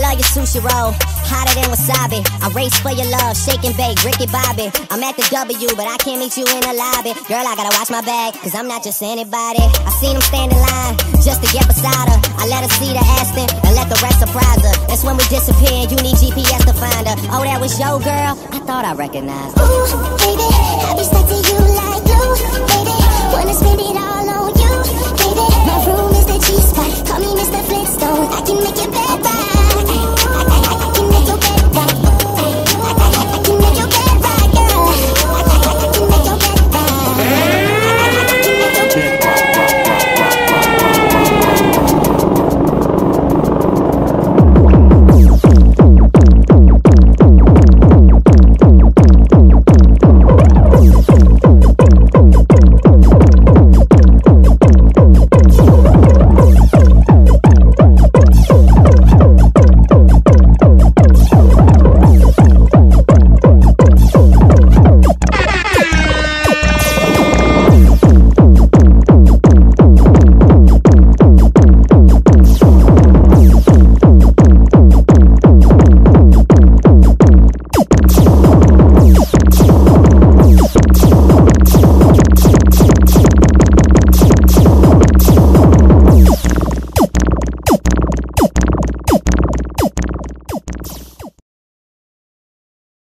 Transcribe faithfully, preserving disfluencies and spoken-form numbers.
love your sushi roll, hotter than wasabi. I race for your love, shake and bake, Ricky Bobby. I'm at the W, but I can't meet you in the lobby. Girl, I gotta watch my bag, cause I'm not just anybody. I seen him stand in line, just to get beside her. I let her see the Aston, and let the rest surprise her. That's when we disappear, and you need G P S to find her. Oh, that was your girl? I thought I recognized her. Ooh, baby, I be stuck to you like glue. Baby, wanna spend it all on you. Baby, my room is the G-spot. Call me Mister Flintstone, I can make it better.